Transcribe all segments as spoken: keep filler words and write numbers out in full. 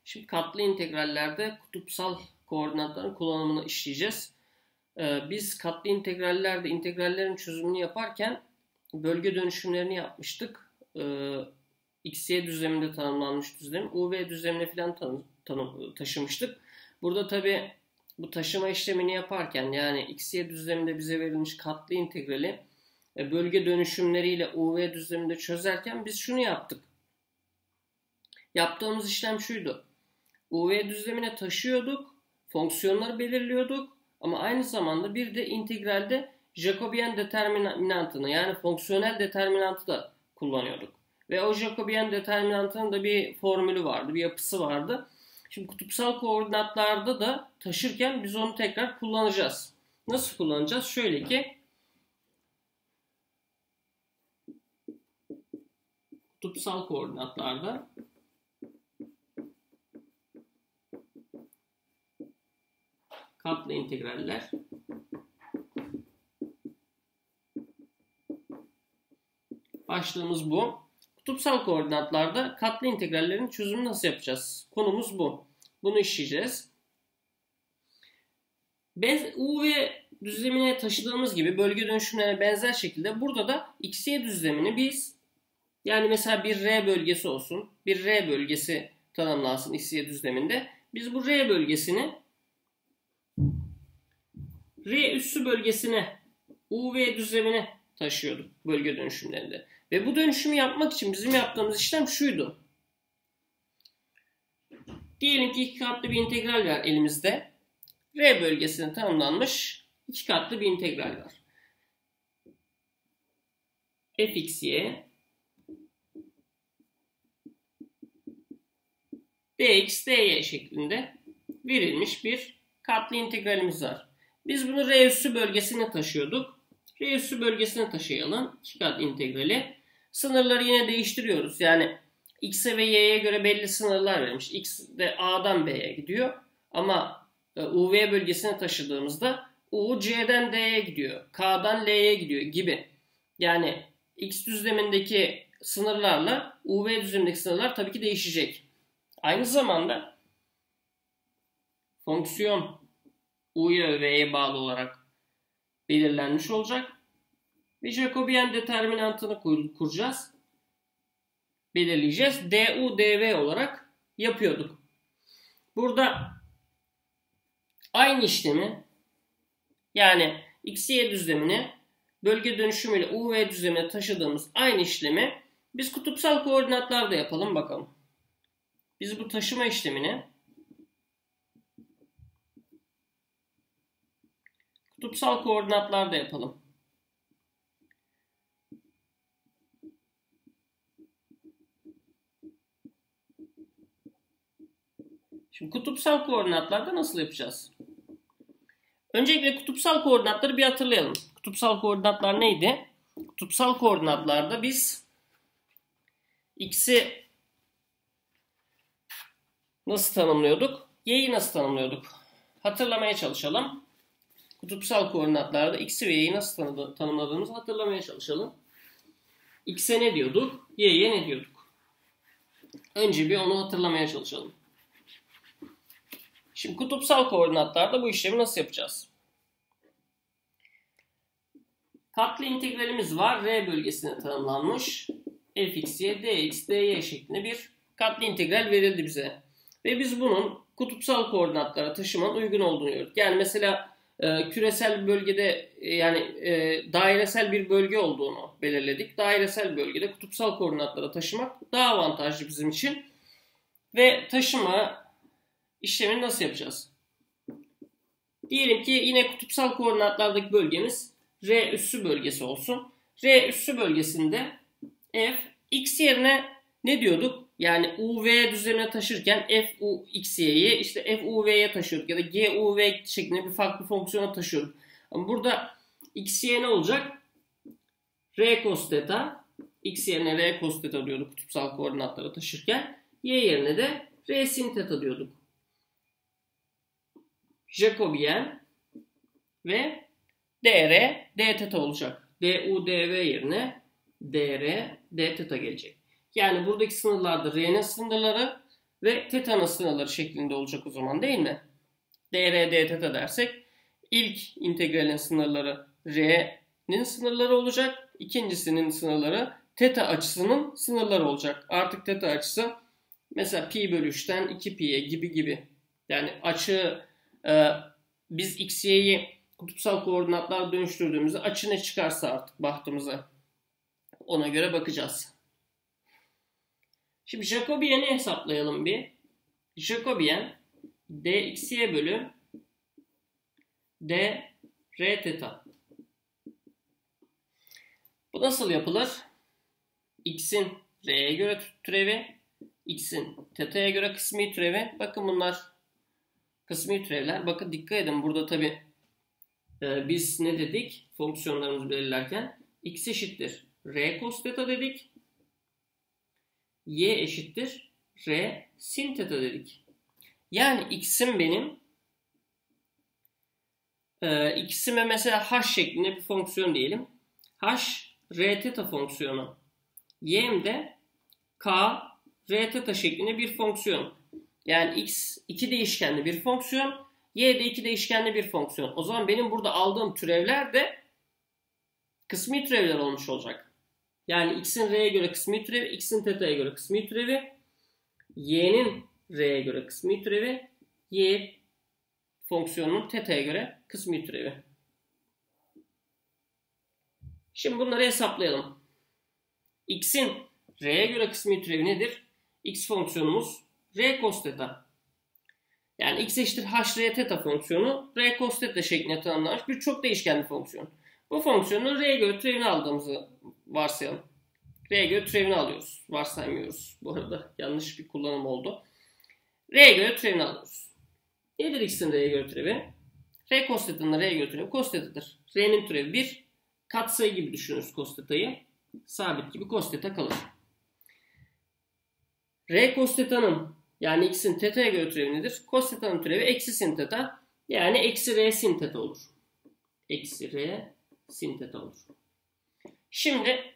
Şimdi katlı integrallerde kutupsal koordinatların kullanımını işleyeceğiz. Ee, biz katlı integrallerde integrallerin çözümünü yaparken bölge dönüşümlerini yapmıştık. Ee, X Y düzleminde tanımlanmış düzlem, U V düzlemine falan tanı, tanı, taşımıştık. Burada tabi bu taşıma işlemini yaparken, yani X Y düzleminde bize verilmiş katlı integrali e, bölge dönüşümleriyle U V düzleminde çözerken biz şunu yaptık. Yaptığımız işlem şuydu. U V düzlemine taşıyorduk, fonksiyonları belirliyorduk ama aynı zamanda bir de integralde Jacobian determinantını, yani fonksiyonel determinantı da kullanıyorduk. Ve o Jacobian determinantının da bir formülü vardı, bir yapısı vardı. Şimdi kutupsal koordinatlarda da taşırken biz onu tekrar kullanacağız. Nasıl kullanacağız? Şöyle ki kutupsal koordinatlarda katlı integraller başlığımız bu. Kutupsal koordinatlarda katlı integrallerin çözümünü nasıl yapacağız? Konumuz bu. Bunu işleyeceğiz. U V düzlemine taşıdığımız gibi bölge dönüşümlerine benzer şekilde burada da X Y düzlemini biz, yani mesela bir R bölgesi olsun. Bir R bölgesi tanımlansın X Y düzleminde. Biz bu R bölgesini R üssü bölgesine, U V düzlemine taşıyorduk bölge dönüşümlerinde. Ve bu dönüşümü yapmak için bizim yaptığımız işlem şuydu. Diyelim ki iki katlı bir integral var elimizde. R bölgesine tanımlanmış iki katlı bir integral var. Fxy dx dy şeklinde verilmiş bir katlı integralimiz var. Biz bunu R üssü bölgesine taşıyorduk. R üssü bölgesine taşıyalım. iki kat integrali. Sınırları yine değiştiriyoruz. Yani x'e ve y'ye göre belli sınırlar verilmiş. X de A'dan B'ye gidiyor. Ama U V bölgesine taşıdığımızda U C'den D'ye gidiyor. K'dan L'ye gidiyor gibi. Yani X düzlemindeki sınırlarla U V düzlemindeki sınırlar tabii ki değişecek. Aynı zamanda fonksiyon U'ya ve V'ye bağlı olarak belirlenmiş olacak. Ve Jacobian determinantını kuracağız. Belirleyeceğiz. Du, dv olarak yapıyorduk. Burada aynı işlemi, yani X Y düzlemini bölge dönüşümüyle U V düzlemine taşıdığımız aynı işlemi biz kutupsal koordinatlarda yapalım bakalım. Biz bu taşıma işlemini kutupsal koordinatlarda yapalım. Şimdi kutupsal koordinatlarda nasıl yapacağız? Öncelikle kutupsal koordinatları bir hatırlayalım. Kutupsal koordinatlar neydi? Kutupsal koordinatlarda biz x'i nasıl tanımlıyorduk? Y'yi nasıl tanımlıyorduk? Hatırlamaya çalışalım. Kutupsal koordinatlarda x'i ve y'yi nasıl tanımladığımızı hatırlamaya çalışalım. X'e ne diyorduk? Y'ye ne diyorduk? Önce bir onu hatırlamaya çalışalım. Şimdi kutupsal koordinatlarda bu işlemi nasıl yapacağız? Katlı integralimiz var. R bölgesine tanımlanmış. Fxy, dx, dy şeklinde bir katlı integral verildi bize. Ve biz bunun kutupsal koordinatlara taşımanın uygun olduğunu gördük. Yani mesela e, küresel bir bölgede e, yani e, dairesel bir bölge olduğunu belirledik. Dairesel bölgede kutupsal koordinatlara taşımak daha avantajlı bizim için. Ve taşıma işlemini nasıl yapacağız? Diyelim ki yine kutupsal koordinatlardaki bölgemiz R üssü bölgesi olsun. R üssü bölgesinde f x yerine ne diyorduk? Yani U V düzlemine taşırken f u x y'yi işte f u v'ye taşıyorduk ya da g u v şeklinde bir farklı fonksiyona taşıyorduk. Ama burada x y ne olacak? R cos theta. X yerine R cos theta diyorduk kutupsal koordinatlara taşırken. Y yerine de R sin theta diyorduk. Jacobian ve dr d theta olacak. Du dv yerine dr d theta gelecek. Yani buradaki sınırlarda R'nin sınırları ve teta'nın sınırları şeklinde olacak o zaman, değil mi? dr d teta dersek ilk integralin sınırları r'nin sınırları olacak. İkincisinin sınırları teta açısının sınırları olacak. Artık teta açısı mesela pi bölü üçten iki pi'ye gibi gibi. Yani açı e, biz x, y'yi kututsal koordinatlar dönüştürdüğümüzde açı ne çıkarsa artık bahtımıza, ona göre bakacağız. Şimdi Jacobian'i hesaplayalım bir. Jacobian dxy bölü d r teta. Bu nasıl yapılır? X'in r'ye göre türevi, x'in teta'ya göre kısmi türevi. Bakın bunlar kısmi türevler. Bakın dikkat edin, burada tabi e, biz ne dedik fonksiyonlarımızı belirlerken? X eşittir r cos teta dedik. Y eşittir r sin teta dedik. Yani x'im benim e, x'ime mesela h şeklinde bir fonksiyon diyelim. H r teta fonksiyonu. Y'm de k r teta şeklinde bir fonksiyon. Yani x iki değişkenli bir fonksiyon. Y de iki değişkenli bir fonksiyon. O zaman benim burada aldığım türevler de kısmi türevler olmuş olacak. Yani x'in r'ye göre kısmi türevi, x'in teta'ya göre kısmi türevi, y'nin r'ye göre kısmi türevi, y fonksiyonunun teta'ya göre kısmi türevi. Şimdi bunları hesaplayalım. X'in r'ye göre kısmi türevi nedir? X fonksiyonumuz r cos teta. Yani x eşittir h r teta fonksiyonu r cos teta şeklinde tanımlanmış bir çok değişkenli fonksiyon. Bu fonksiyonun r'ye göre türevini aldığımızı varsayalım. R'ye göre türevini alıyoruz. Varsaymıyoruz. Bu arada yanlış bir kullanım oldu. R'ye göre türevini alıyoruz. Nedir x'in r'ye göre türevi? R cos teta'nın r'ye göre türevi cos teta'dır. R'nin türevi bir. Katsayı gibi düşünürüz cos teta'yı. Sabit gibi cos teta kalır. R cos teta'nın yani x'in teta'ya göre türevi nedir? Cos teta'nın türevi eksi sin teta. Yani eksi r sin teta olur. Eksi r sin teta olur. Şimdi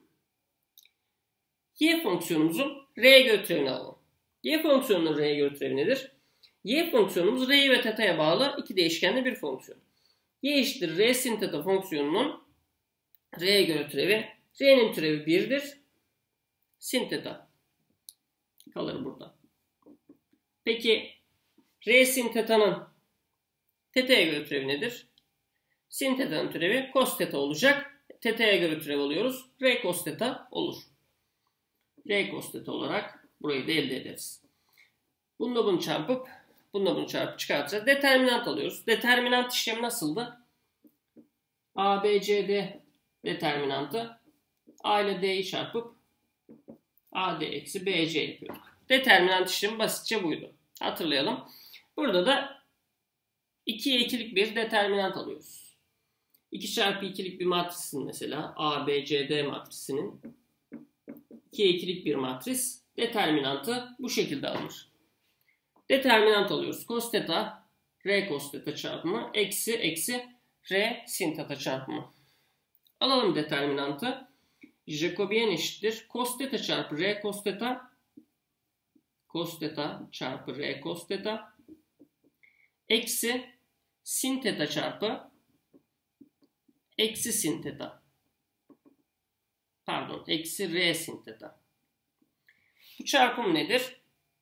y fonksiyonumuzun r'ye göre türevini alalım. Y fonksiyonunun r'ye göre türevi nedir? Y fonksiyonumuz r'ye ve teta'ya bağlı iki değişkenli bir fonksiyon. Y eşittir r sin teta fonksiyonunun r'ye göre türevi. R'nin türevi bir'dir. Sin teta kalır burada. Peki r sin teta'nın teta'ya göre türevi nedir? Sin teta'nın türevi cos teta olacak. Teta'ya göre türev alıyoruz. R cos teta olur. R cos teta olarak burayı da elde ederiz. Bununla bunu çarpıp bununla bunu çarpıp çıkartacağız. Determinant alıyoruz. Determinant işlemi nasıldı? A, B, C, D determinantı A ile D'yi çarpıp A D eksi B C yapıyorduk. Determinant işlemi basitçe buydu. Hatırlayalım. Burada da ikiye ikilik bir determinant alıyoruz. iki çarpı ikilik bir matrisin mesela A, B, C, D matrisinin ikiye ikilik bir matris determinantı bu şekilde alınır. Determinant alıyoruz. Cos teta, R cos teta çarpımı eksi eksi R sin teta çarpımı. Alalım determinantı. Jacobian eşittir. Cos teta çarpı R cos teta. Cos teta çarpı R cos teta. Eksi sin teta çarpı eksi sin teta. Pardon. Eksi R sin teta. Bu çarpım nedir?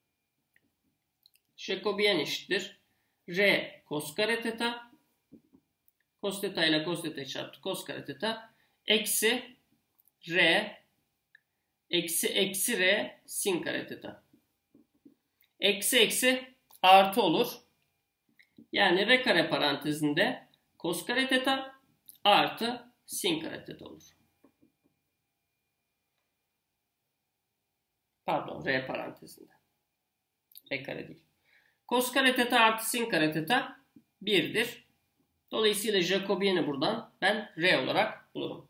Jacobian eşittir. R cos kare teta. Cos teta ile cos teta çarptı. Cos kare teta. Eksi R eksi eksi R sin kare teta. Eksi eksi artı olur. Yani R kare parantezinde cos kare teta artı sin kare teta olur. Pardon, R parantezinde. R kare değil. Cos kare teta artı sin kare teta bir'dir. Dolayısıyla Jacobian'i buradan ben R olarak bulurum.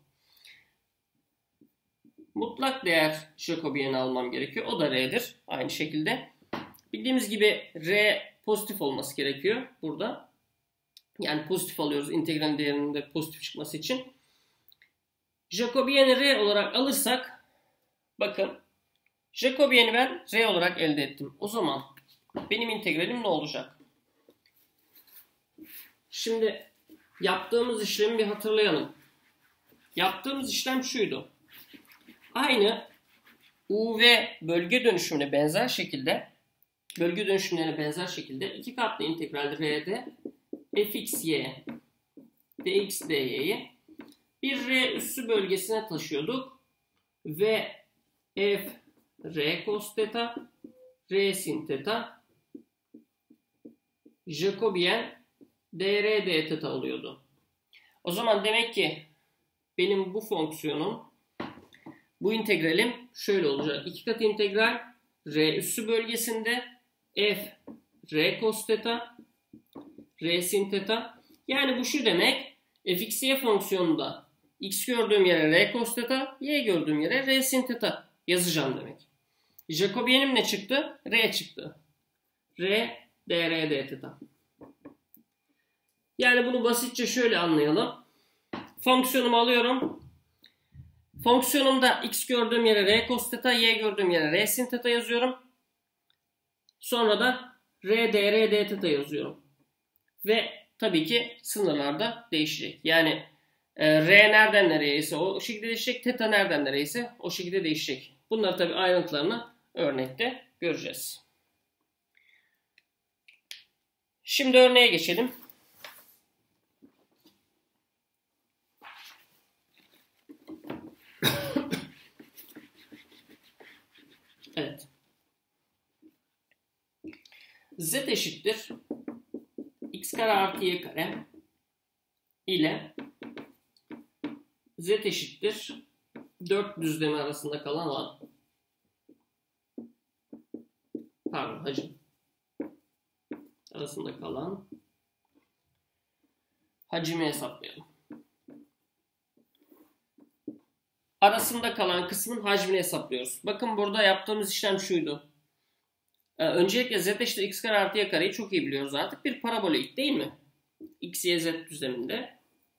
Mutlak değer Jacobian'i almam gerekiyor. O da R'dir. Aynı şekilde. Bildiğimiz gibi R pozitif olması gerekiyor burada. Yani pozitif alıyoruz integral değerinin de pozitif çıkması için. Jacobian'i R olarak alırsak bakın Jacobian'i ben R olarak elde ettim. O zaman benim integralim ne olacak? Şimdi yaptığımız işlemi bir hatırlayalım. Yaptığımız işlem şuydu. Aynı U V bölge dönüşümüne benzer şekilde bölge dönüşümlerine benzer şekilde iki katlı integral R'de fxy dx dy'yi bir R üssü bölgesine taşıyorduk ve f R cos theta R sin theta Jacobian dr d theta oluyordu. O zaman demek ki benim bu fonksiyonum, bu integralim şöyle olacak. İki kat integral R üssü bölgesinde f R cos theta R sin theta. Yani bu şu demek. Fxy fonksiyonunda x gördüğüm yere R cos theta, y gördüğüm yere R sin theta yazacağım demek. Jacobian'im ne çıktı? R çıktı. R dr d theta. Yani bunu basitçe şöyle anlayalım. Fonksiyonumu alıyorum. Fonksiyonumda x gördüğüm yere R cos theta, y gördüğüm yere R sin theta yazıyorum. Sonra da R dr d theta yazıyorum. Ve tabii ki sınırlarda değişecek. Yani e, R nereden nereye ise o şekilde değişecek. Theta nereden nereye ise o şekilde değişecek. Bunları tabii ayrıntılarını örnekte göreceğiz. Şimdi örneğe geçelim. Evet. Z eşittir x kare artı y kare ile z eşittir dört düzlemi arasında kalan alan. Pardon hacim. Arasında kalan hacimi hesaplayalım. Arasında kalan kısmın hacmini hesaplıyoruz. Bakın burada yaptığımız işlem şuydu. Ee, öncelikle z eşittir x kare artı y kareyi çok iyi biliyoruz artık. Bir parabolik değil mi? X, y, z düzleminde.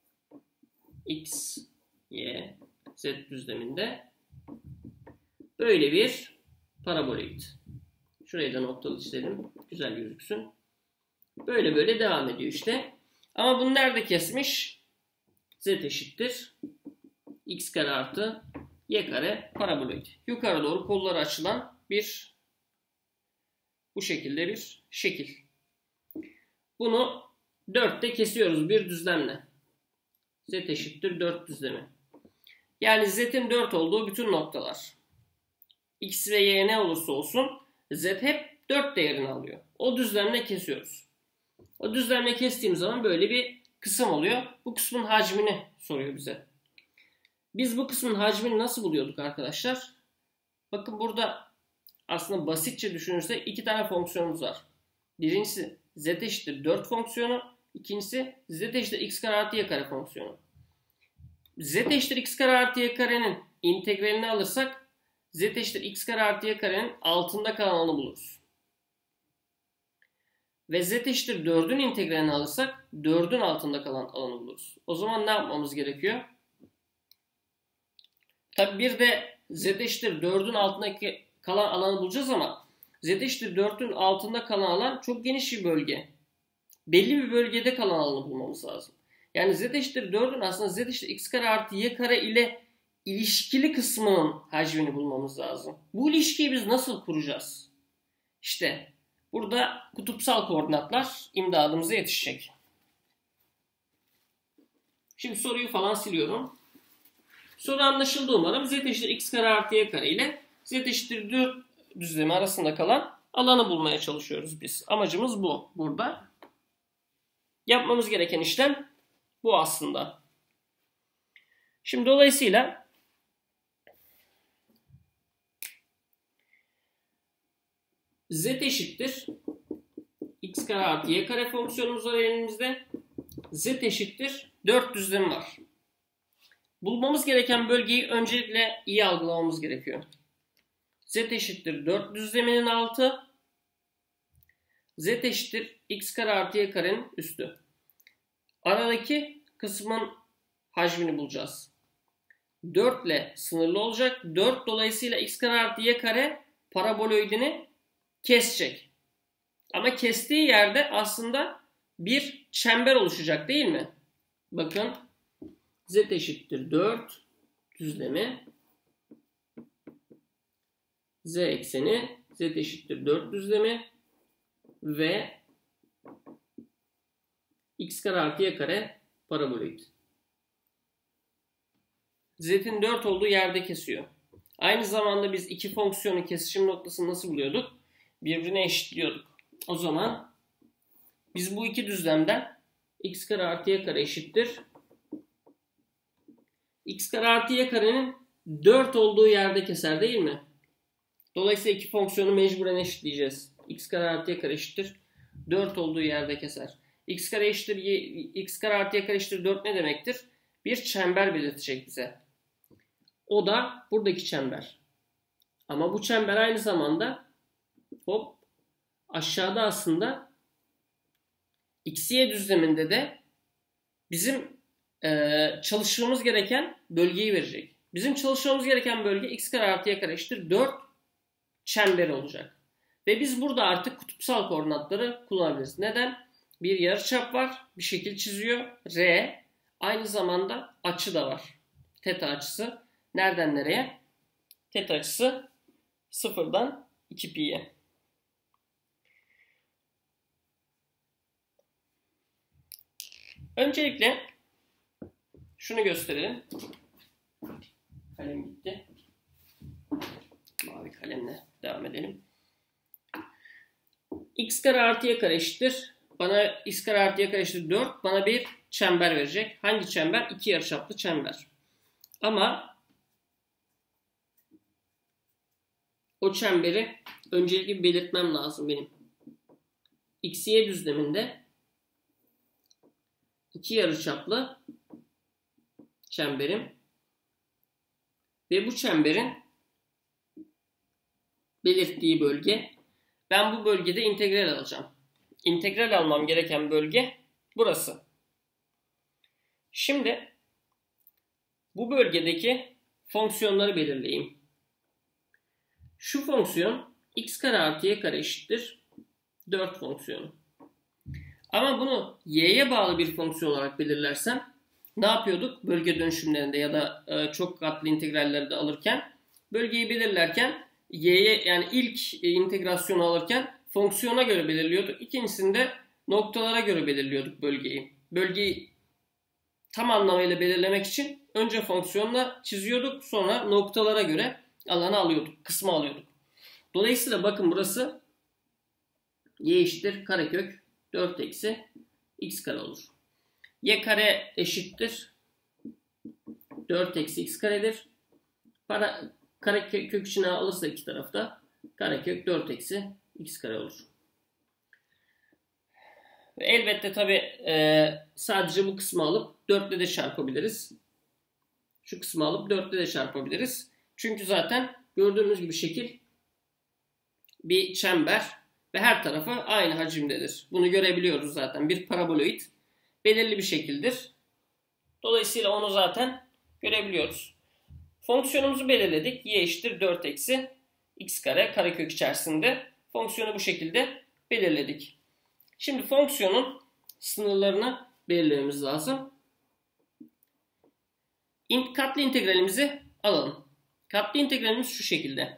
X, y, z düzleminde. Böyle bir parabolik. Şurayı da noktalı çizelim. Güzel gözüksün. Böyle böyle devam ediyor işte. Ama bunu nerede kesmiş? Z eşittir x kare artı y kare paraboid. Yukarı doğru kolları açılan bir bu şekilde bir şekil. Bunu dörtte kesiyoruz bir düzlemle. Z eşittir dört düzlemi. Yani z'in dört olduğu bütün noktalar. X ve y ne olursa olsun z hep dört değerini alıyor. O düzlemle kesiyoruz. O düzlemle kestiğim zaman böyle bir kısım oluyor. Bu kısmın hacmini soruyor bize. Biz bu kısmın hacmini nasıl buluyorduk arkadaşlar? Bakın burada aslında basitçe düşünürsek iki tane fonksiyonumuz var. Birincisi z eşittir dört fonksiyonu. İkincisi z eşittir x kare artı y kare fonksiyonu. Z eşittir x kare artı y karenin integralini alırsak z eşittir x kare artı y karenin altında kalan alanı buluruz. Ve z eşittir dördün integralini alırsak dördün altında kalan alanı buluruz. O zaman ne yapmamız gerekiyor? Tabi bir de z eşittir dördün altındaki kalan alanı bulacağız ama z eşittir dörtün altında kalan alan çok geniş bir bölge. Belli bir bölgede kalan alanı bulmamız lazım. Yani z eşittir dördün aslında z eşittir x kare artı y kare ile ilişkili kısmının hacmini bulmamız lazım. Bu ilişkiyi biz nasıl kuracağız? İşte burada kutupsal koordinatlar imdadımıza yetişecek. Şimdi soruyu falan siliyorum. Soru anlaşıldı umarım. Z eşittir x kare artı y kare ile z eşittir dört düzlemi arasında kalan alanı bulmaya çalışıyoruz biz. Amacımız bu burada. Yapmamız gereken işlem bu aslında. Şimdi dolayısıyla z eşittir x kare artı y kare fonksiyonumuz var elimizde. Z eşittir dört düzlemi var. Bulmamız gereken bölgeyi öncelikle iyi algılamamız gerekiyor. Z eşittir dört düzleminin altı. Z eşittir x kare artı y karenin üstü. Aradaki kısmın hacmini bulacağız. dört ile sınırlı olacak. dört dolayısıyla x kare artı y kare paraboloidini kesecek. Ama kestiği yerde aslında bir çember oluşacak değil mi? Bakın z eşittir dört düzlemi, z ekseni z eşittir dört düzlemi ve x kare artı y kare paraboloid. Z'in dört olduğu yerde kesiyor. Aynı zamanda biz iki fonksiyonun kesişim noktasını nasıl buluyorduk? Birbirine eşitliyorduk. O zaman biz bu iki düzlemden x kare artı y kare eşittir x kare artı y karenin dört olduğu yerde keser değil mi? Dolayısıyla iki fonksiyonu mecburen eşitleyeceğiz. X kare artı y kare eşittir dört olduğu yerde keser. X kare eşittir y, x kare artı y kare eşittir dört ne demektir? Bir çember belirtecek bize. O da buradaki çember. Ama bu çember aynı zamanda hop aşağıda aslında x y düzleminde de bizim e, çalışmamız gereken bölgeyi verecek. Bizim çalışmamız gereken bölge x kare artı y kare eşittir dört çemberi olacak. Ve biz burada artık kutupsal koordinatları kullanabiliriz. Neden? Bir yarıçap var. Bir şekil çiziyor. R. Aynı zamanda açı da var. Teta açısı. Nereden nereye? Teta açısı sıfırdan iki pi'ye. Öncelikle şunu gösterelim. Kalem gitti. Mavi kalemle devam edelim. X kare artı y kare eşittir. Bana x kare artı y kare eşittir dört. Bana bir çember verecek. Hangi çember? İki yarıçaplı çember. Ama o çemberi öncelikle belirtmem lazım benim. X y düzleminde iki yarıçaplı çemberim ve bu çemberin belirttiği bölge, ben bu bölgede integral alacağım. İntegral almam gereken bölge burası. Şimdi bu bölgedeki fonksiyonları belirleyeyim. Şu fonksiyon x kare artı y kare eşittir dört fonksiyonu. Ama bunu y'ye bağlı bir fonksiyon olarak belirlersem ne yapıyorduk? Bölge dönüşümlerinde ya da e, çok katlı integrallerde alırken bölgeyi belirlerken y'ye, yani ilk e, integrasyonu alırken fonksiyona göre belirliyorduk. İkincisinde noktalara göre belirliyorduk bölgeyi. Bölgeyi tam anlamıyla belirlemek için önce fonksiyonla çiziyorduk, sonra noktalara göre alanı alıyorduk, kısmı alıyorduk. Dolayısıyla bakın burası y eşittir karekök dört eksi x kare olur. Y kare eşittir dört eksi x karedir. Para, karekök içine alırsa iki tarafta karekök dört eksi x kare olur. Ve elbette tabi e, sadece bu kısmı alıp dört ile de çarpabiliriz. Şu kısmı alıp dört ile de çarpabiliriz. Çünkü zaten gördüğümüz gibi şekil bir çember ve her tarafı aynı hacimdedir. Bunu görebiliyoruz zaten. Bir paraboloid belirli bir şekildir. Dolayısıyla onu zaten görebiliyoruz. Fonksiyonumuzu belirledik. Y eşittir dört eksi x kare karekök içerisinde. Fonksiyonu bu şekilde belirledik. Şimdi fonksiyonun sınırlarını belirlememiz lazım. Katlı integralimizi alalım. Katlı integralimiz şu şekilde.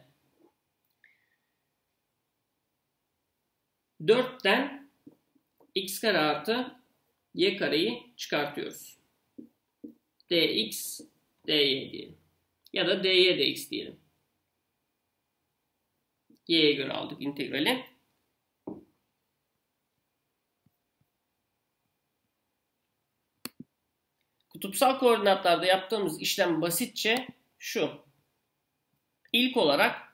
dörtten x kare artı y kareyi çıkartıyoruz. dx, dy diyelim. Ya da dy dx diyelim. Y'ye göre aldık integrali. Kutupsal koordinatlarda yaptığımız işlem basitçe şu. İlk olarak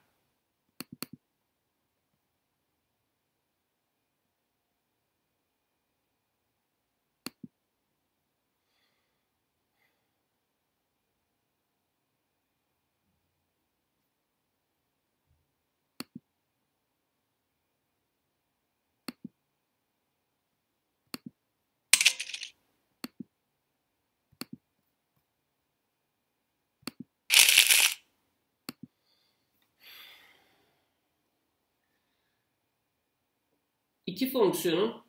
iki fonksiyonun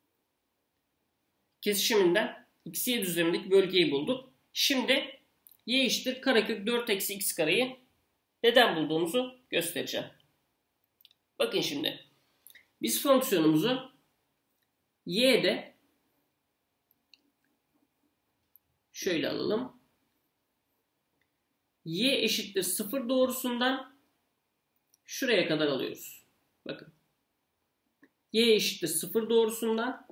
kesişiminden x, y düzlemindeki bölgeyi bulduk. Şimdi y eşittir karekök dört eksi x kareyi neden bulduğumuzu göstereceğim. Bakın şimdi. Biz fonksiyonumuzu y'de şöyle alalım. Y eşittir sıfır doğrusundan şuraya kadar alıyoruz. Bakın. Y eşittir sıfır doğrusundan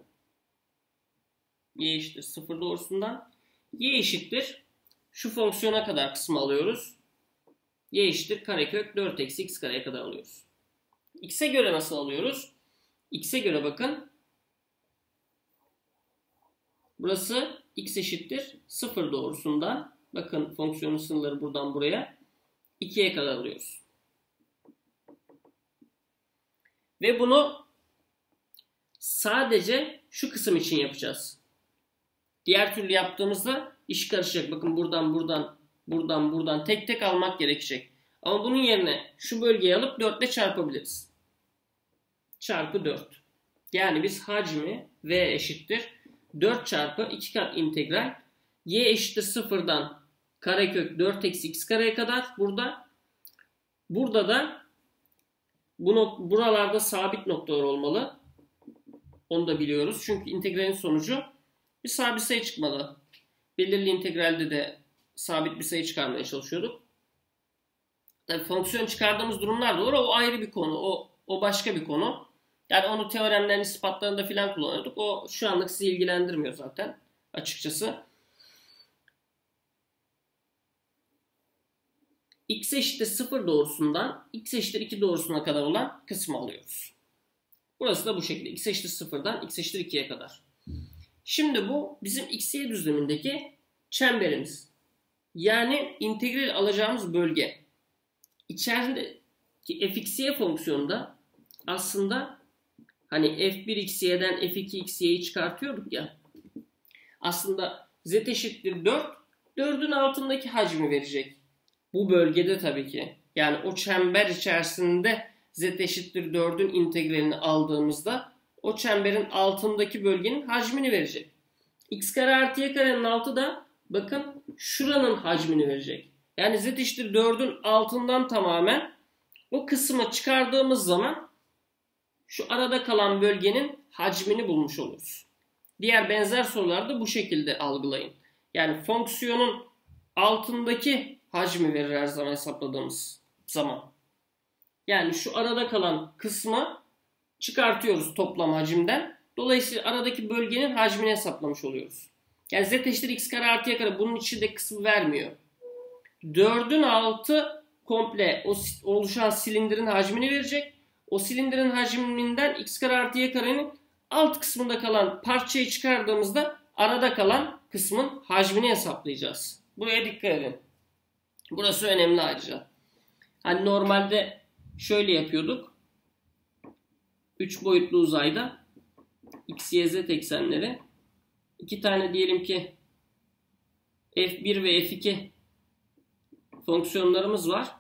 y eşittir sıfır doğrusundan y eşittir şu fonksiyona kadar kısmı alıyoruz. Y eşittir karekök dört eksi x kareye kadar alıyoruz. X'e göre nasıl alıyoruz? X'e göre bakın. Burası x eşittir sıfır doğrusundan. Bakın fonksiyonun sınırları buradan buraya. ikiye kadar alıyoruz. Ve bunu sadece şu kısım için yapacağız. Diğer türlü yaptığımızda iş karışacak. Bakın buradan buradan buradan buradan tek tek almak gerekecek. Ama bunun yerine şu bölgeyi alıp dört ile çarpabiliriz. Çarpı dört. Yani biz hacmi v eşittir dört çarpı iki kat integral y eşittir sıfırdan karekök dört eksi x kareye kadar burada. Burada da bu buralarda sabit noktalar olmalı. Onu da biliyoruz. Çünkü integralin sonucu bir sabit sayı çıkmalı. Belirli integralde de sabit bir sayı çıkarmaya çalışıyorduk. Tabii fonksiyon çıkardığımız durumlar da olur. O ayrı bir konu. O, o başka bir konu. Yani onu teoremlerin ispatlarında filan kullanıyorduk. O şu anlık sizi ilgilendirmiyor zaten açıkçası. X eşittir sıfır doğrusundan x eşittir iki doğrusuna kadar olan kısmı alıyoruz. Burası da bu şekilde. X eşittir sıfırdan x eşittir ikiye kadar. Şimdi bu bizim x, y düzlemindeki çemberimiz. Yani integral alacağımız bölge. İçerideki fx, y fonksiyonunda aslında hani f bir x y'den f iki x y'yi çıkartıyorduk ya. Aslında z eşittir dört. dördün altındaki hacmi verecek. Bu bölgede tabii ki. Yani o çember içerisinde z eşittir dördün integralini aldığımızda o çemberin altındaki bölgenin hacmini verecek. X kare artı y karenin altı da bakın şuranın hacmini verecek. Yani z eşittir dördün altından tamamen o kısmı çıkardığımız zaman şu arada kalan bölgenin hacmini bulmuş oluruz. Diğer benzer sorularda bu şekilde algılayın. Yani fonksiyonun altındaki hacmi verir her zaman hesapladığımız zaman. Yani şu arada kalan kısmı çıkartıyoruz toplam hacimden. Dolayısıyla aradaki bölgenin hacmini hesaplamış oluyoruz. Yani z eşittir x kare artı y kare bunun içinde kısmı vermiyor. dördün altı komple o oluşan silindirin hacmini verecek. O silindirin hacminden x kare artı y karenin alt kısmında kalan parçayı çıkardığımızda arada kalan kısmın hacmini hesaplayacağız. Buraya dikkat edin. Burası önemli ayrıca. Hani normalde şöyle yapıyorduk. üç boyutlu uzayda x, y, z eksenleri. iki tane diyelim ki f bir ve f iki fonksiyonlarımız var.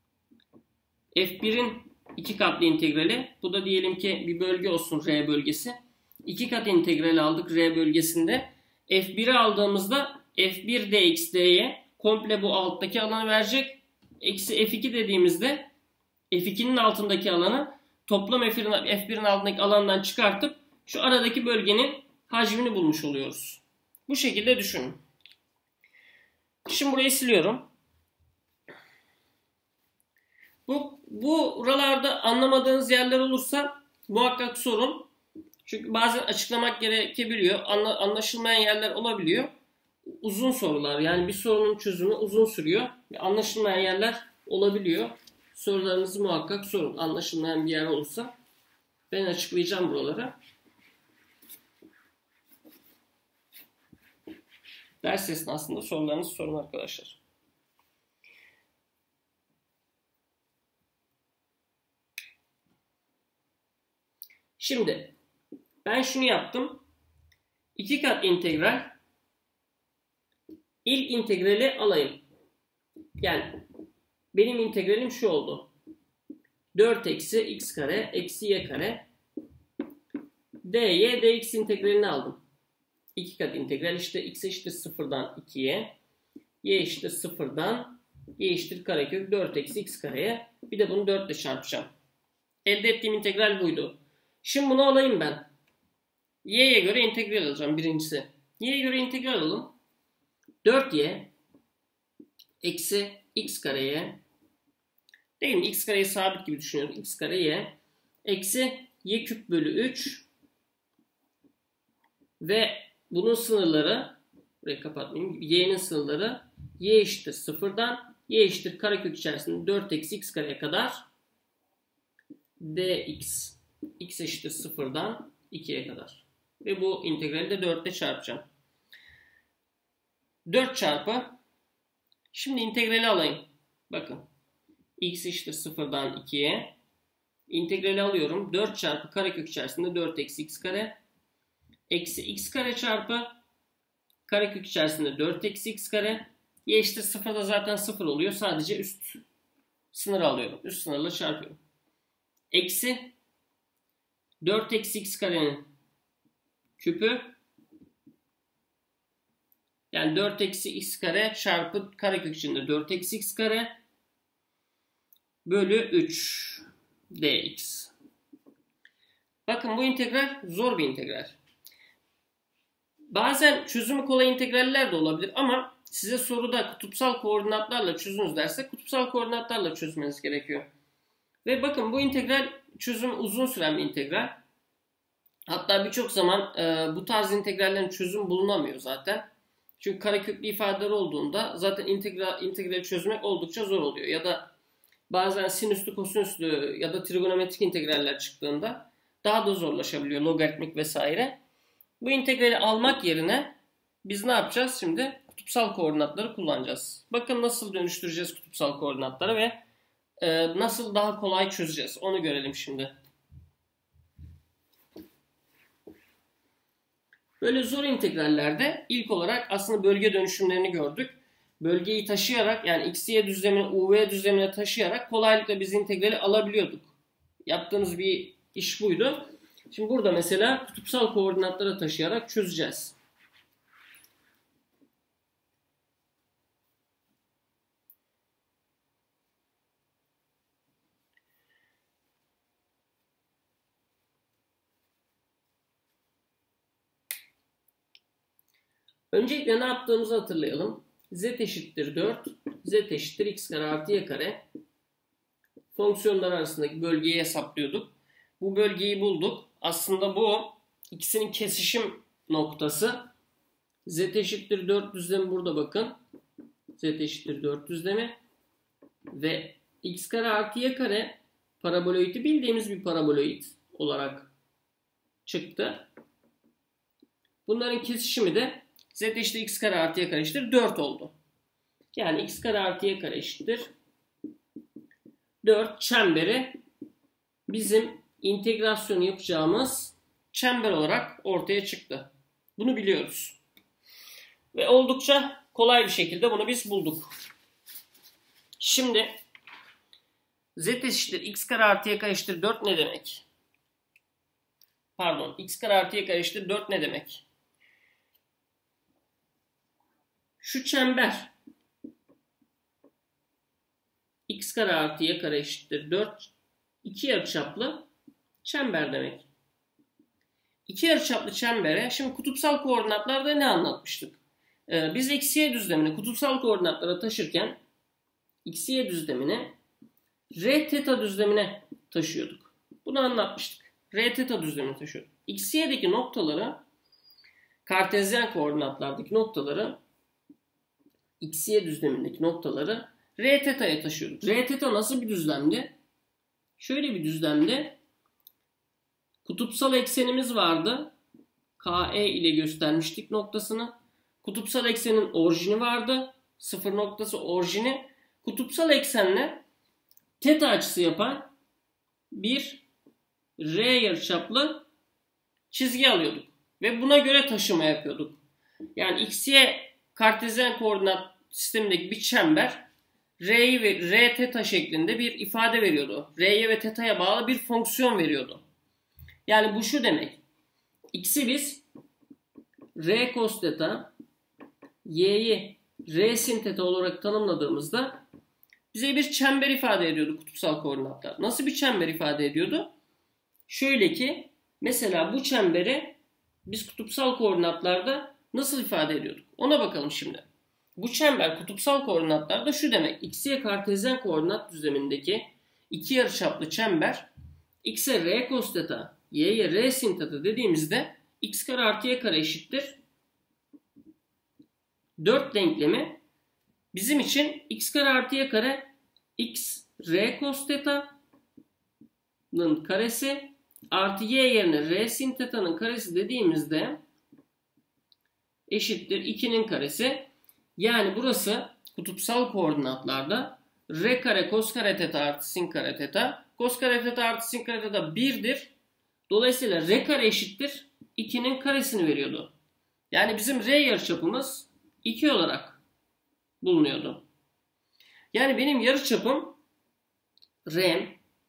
f bir'in iki katlı integrali. Bu da diyelim ki bir bölge olsun, R bölgesi. iki kat integral aldık R bölgesinde. f bir'i aldığımızda f bir dx dy komple bu alttaki alanı verecek. Eksi f iki dediğimizde f iki'nin altındaki alanı toplam f bir'in altındaki alandan çıkartıp şu aradaki bölgenin hacmini bulmuş oluyoruz. Bu şekilde düşünün. Şimdi burayı siliyorum. Bu, bu buralarda anlamadığınız yerler olursa muhakkak sorun. Çünkü bazen açıklamak gerekebiliyor. Anla, anlaşılmayan yerler olabiliyor. Uzun sorular, yani bir sorunun çözümü uzun sürüyor. Anlaşılmayan yerler olabiliyor. Sorularınızı muhakkak sorun. Anlaşılmayan bir yer olursa ben açıklayacağım buraları. Ders esnasında sorularınızı sorun arkadaşlar. Şimdi ben şunu yaptım. iki kat integral. İlk integrali alayım. Yani benim integralim şu oldu. dört eksi x kare eksi y kare dy dx integralini aldım. iki kat integral işte x eşittir sıfırdan ikiye, y eşittir sıfırdan y eşittir karekök dört eksi x kareye. Bir de bunu dört ile çarpacağım. Elde ettiğim integral buydu. Şimdi bunu alayım ben. Y'ye göre integral alacağım birincisi. Y'ye göre integral alalım. dört y eksi x kareye, değil mi? X kareyi sabit gibi düşünüyorum. X kare y eksi y küp bölü üç ve bunun sınırları, burayı kapatmayayım, y'nin sınırları y eşittir sıfırdan y eşittir karekök içerisinde dört eksi x kareye kadar dx x eşittir sıfırdan ikiye kadar. Ve bu integrali de dört ile çarpacağım. dört çarpı, şimdi integrali alayım. Bakın. X eşittir sıfırdan ikiye. İntegrali alıyorum. dört çarpı karekök içerisinde dört eksi x kare. Eksi x kare çarpı karekök içerisinde dört eksi x kare. Y eşittir sıfırda zaten sıfır oluyor. Sadece üst sınırı alıyorum. Üst sınırla çarpıyorum. Eksi dört eksi x karenin küpü. Yani dört eksi x kare çarpı karekök içinde dört eksi x kare bölü üç dx. Bakın bu integral zor bir integral. Bazen çözümü kolay integraller de olabilir ama size soruda kutupsal koordinatlarla çözünüz derse kutupsal koordinatlarla çözmeniz gerekiyor. Ve bakın bu integral çözümü uzun süren bir integral. Hatta birçok zaman e, bu tarz integrallerin çözüm bulunamıyor zaten. Çünkü kareköklü ifadeler olduğunda zaten integral, integrali çözmek oldukça zor oluyor. Ya da bazen sinüslü, kosinüslü ya da trigonometrik integraller çıktığında daha da zorlaşabiliyor. Logaritmik vesaire. Bu integrali almak yerine biz ne yapacağız şimdi? Kutupsal koordinatları kullanacağız. Bakın nasıl dönüştüreceğiz kutupsal koordinatları ve e, nasıl daha kolay çözeceğiz. Onu görelim şimdi. Böyle zor integrallerde ilk olarak aslında bölge dönüşümlerini gördük. Bölgeyi taşıyarak, yani x y düzlemini u v düzlemine taşıyarak kolaylıkla biz integrali alabiliyorduk. Yaptığımız bir iş buydu. Şimdi burada mesela kutupsal koordinatlara taşıyarak çözeceğiz. Öncelikle ne yaptığımızı hatırlayalım. Z eşittir dört, Z eşittir x kare artı y kare. Fonksiyonlar arasındaki bölgeyi hesaplıyorduk. Bu bölgeyi bulduk. Aslında bu ikisinin kesişim noktası. Z eşittir dört düzlemi burada bakın. Z eşittir dört düzlemi. Ve x kare artı y kare paraboloidi bildiğimiz bir paraboloid olarak çıktı. Bunların kesişimi de Z eşittir x kare artı y kare eşittir dört oldu. Yani x kare artı y kare eşittir dört çemberi bizim integrasyonu yapacağımız çember olarak ortaya çıktı. Bunu biliyoruz. Ve oldukça kolay bir şekilde bunu biz bulduk. Şimdi z eşittir x kare artı y kare eşittir dört ne demek? Pardon, x kare artı y kare eşittir dört ne demek? Şu çember x kare artı y kare eşittir dört iki yarıçaplı çember demek. İki yarıçaplı çembere şimdi kutupsal koordinatlarda ne anlatmıştık? Ee, biz eksi y düzlemini kutupsal koordinatlara taşırken x y düzlemini r teta düzlemine taşıyorduk. Bunu anlatmıştık. R teta düzlemine taşıyorduk. X y'deki noktaları, kartezyen koordinatlardaki noktaları, x y düzlemindeki noktaları r teta'ya taşıyorduk. R teta nasıl bir düzlemdi? Şöyle bir düzlemde kutupsal eksenimiz vardı. K E ile göstermiştik noktasını. Kutupsal eksenin orijini vardı. Sıfır noktası orijini. Kutupsal eksenle teta açısı yapan bir R yarıçaplı çizgi alıyorduk. Ve buna göre taşıma yapıyorduk. Yani x y kartezyen koordinat sistemindeki bir çember R'yi ve R teta şeklinde bir ifade veriyordu. R'ye ve teta'ya bağlı bir fonksiyon veriyordu. Yani bu şu demek. X'i biz R cos theta, Y'yi R sin theta olarak tanımladığımızda bize bir çember ifade ediyordu kutupsal koordinatlar. Nasıl bir çember ifade ediyordu? Şöyle ki mesela bu çemberi biz kutupsal koordinatlarda nasıl ifade ediyorduk? Ona bakalım şimdi. Bu çember kutupsal koordinatlarda şu demek. X'ye kartezyen koordinat düzlemindeki iki yarıçaplı çember X'e R cos theta, Y'ye R sin theta dediğimizde X kare artı Y kare eşittir dört denklemi bizim için X kare artı Y kare X R cos theta'nın karesi artı Y yerine R sin theta'nın karesi dediğimizde eşittir ikinin karesi. Yani burası kutupsal koordinatlarda R kare cos kare theta artı sin kare theta. Cos kare theta artı sin kare theta birdir. Dolayısıyla R kare eşittir ikinin karesini veriyordu. Yani bizim R yarıçapımız iki olarak bulunuyordu. Yani benim yarıçapım R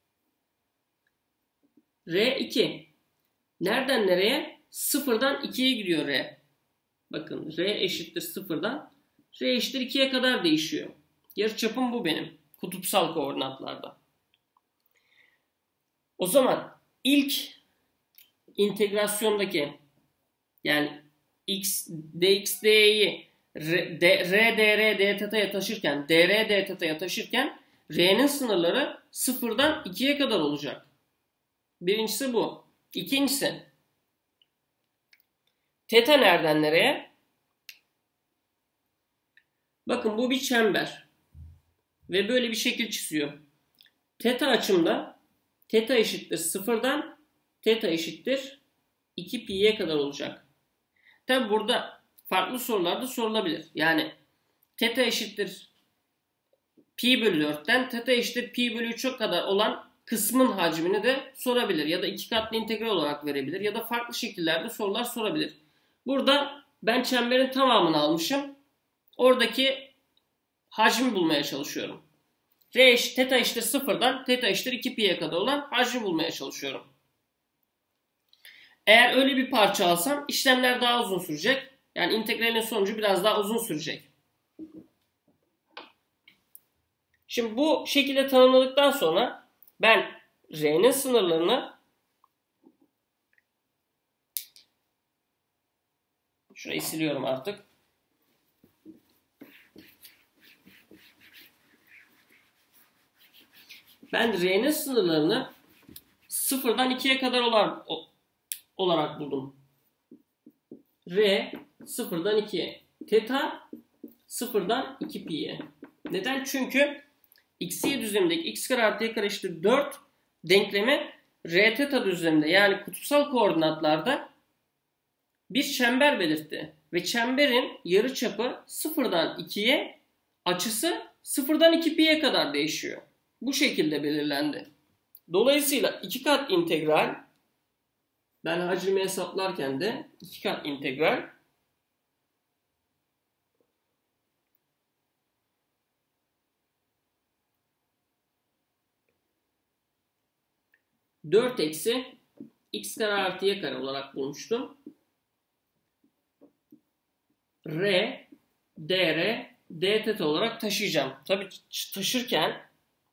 R iki. Nereden nereye? Sıfırdan ikiye gidiyor R. Bakın R eşittir sıfırdan R eşittir ikiye kadar değişiyor. Yarıçapım bu benim kutupsal koordinatlarda. O zaman ilk integrasyondaki yani x dx dy'yi r, d, r dr d teta'ya taşırken dr d teta'ya taşırken r'nin sınırları sıfırdan ikiye kadar olacak. Birincisi bu. İkincisi teta nereden nereye? Bakın bu bir çember. Ve böyle bir şekil çiziyor. Teta açımda teta eşittir sıfırdan teta eşittir iki pi'ye kadar olacak. Tabi burada farklı sorular da sorulabilir. Yani teta eşittir pi bölü dörtten teta eşittir pi bölü üçe kadar olan kısmın hacmini de sorabilir. Ya da iki katlı integral olarak verebilir. Ya da farklı şekillerde sorular sorabilir. Burada ben çemberin tamamını almışım. Oradaki hacmi bulmaya çalışıyorum. R eşit, teta eşittir sıfırdan teta eşittir iki pi'ye kadar olan hacmi bulmaya çalışıyorum. Eğer öyle bir parça alsam işlemler daha uzun sürecek. Yani integralin sonucu biraz daha uzun sürecek. Şimdi bu şekilde tanımladıktan sonra ben R'nin sınırlarını şurayı siliyorum artık. Ben R'nin sınırlarını sıfırdan ikiye kadar olan olarak buldum. R sıfırdan ikiye. Teta sıfırdan iki pi'ye. Neden? Çünkü xy düzlemindeki x kare artı y kare eşittir dört denklemi r teta düzleminde yani kutupsal koordinatlarda bir çember belirtti. Ve çemberin yarıçapı sıfırdan ikiye, açısı sıfırdan iki pi'ye kadar değişiyor. Bu şekilde belirlendi. Dolayısıyla iki kat integral, ben hacmi hesaplarken de iki kat integral dört eksi x kare artı y kare olarak bulmuştum. R, dr, d teta olarak taşıyacağım. Tabii taşırken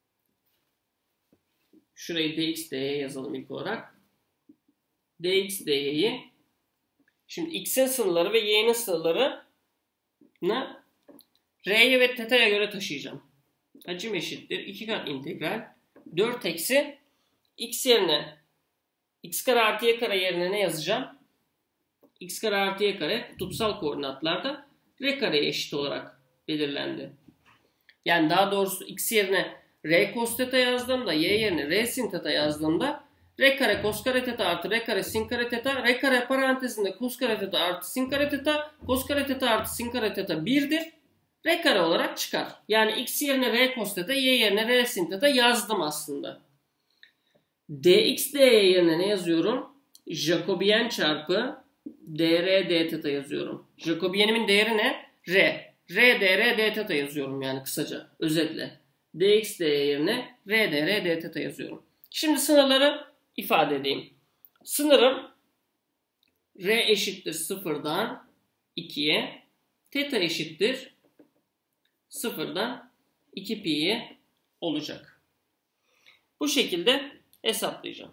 şurayı dx dy yazalım ilk olarak. Dx dy'yi şimdi x'in sınırları ve y'nin sınırlarını r'ye ve teta'ya göre taşıyacağım. Hacim eşittir iki kat integral dört eksi x yerine x kare artı y kare yerine ne yazacağım? X kare artı y kare kutupsal koordinatlarda r kareye eşit olarak belirlendi. Yani daha doğrusu x yerine r cos theta yazdığımda, y yerine r sin theta yazdığımda r kare cos kare theta artı r kare sin kare theta, r kare parantezinde cos kare theta artı sin kare theta, cos kare theta artı sin kare theta birdir. R kare olarak çıkar. Yani x yerine r cos theta, y yerine r sin theta yazdım aslında. Dx dy yerine ne yazıyorum? Jacobian çarpı dr d theta yazıyorum. Jacobian'imin değeri ne? R. R dr d theta yazıyorum yani kısaca. Özetle. Dx dy yerine r dr d theta yazıyorum. Şimdi sınırları ifade edeyim. Sınırım R eşittir sıfırdan ikiye. Teta eşittir sıfırdan iki pi'ye olacak. Bu şekilde hesaplayacağım.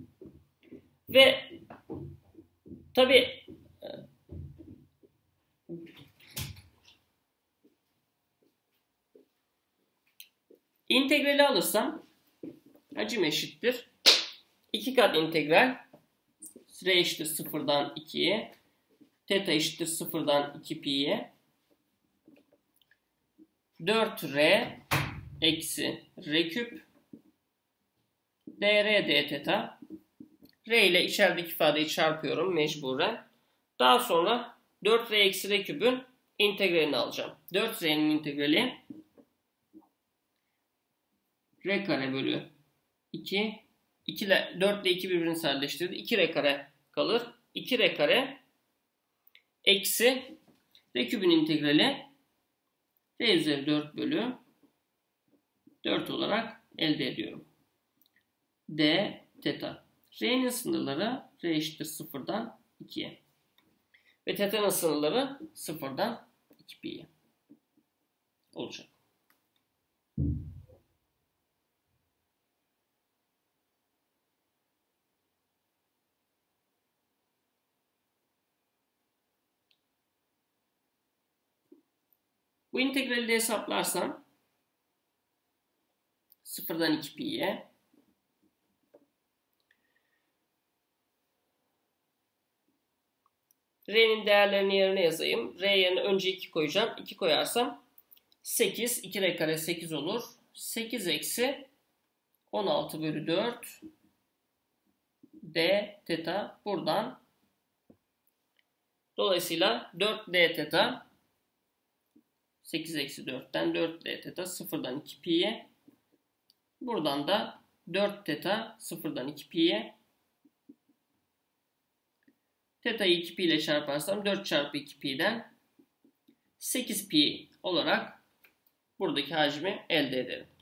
Ve tabi integrali alırsam hacim eşittir iki kat integral R eşittir sıfırdan ikiye, teta eşittir sıfırdan iki pi'ye, dört R eksi R küp dr d teta. R ile içerideki ifadeyi çarpıyorum mecburen. Daha sonra dört R eksi R küpün integralini alacağım. dört R'nin integrali R kare bölü iki. iki ile, dört ile iki birbirini sadeleştirdi. iki R kare kalır. iki R kare eksi R küpün integrali R üzeri dört bölü dört olarak elde ediyorum. D teta. R'nin sınırları R eşittir sıfırdan ikiye. Ve teta'nın sınırları sıfırdan iki pi'ye olacak. Bu integrali de hesaplarsam sıfırdan iki pi'ye R'nin değerlerini yerine yazayım. R yerine önce iki koyacağım. iki koyarsam sekiz. iki R kare sekiz olur. sekiz eksi on altı bölü dört d teta buradan. Dolayısıyla dört d teta sekiz eksi dörtten dört d teta sıfırdan iki pi'ye. Buradan da dört teta sıfırdan iki pi'ye. Teta'yı iki pi ile çarparsam dört çarpı iki pi'den sekiz pi olarak buradaki hacmi elde ederim.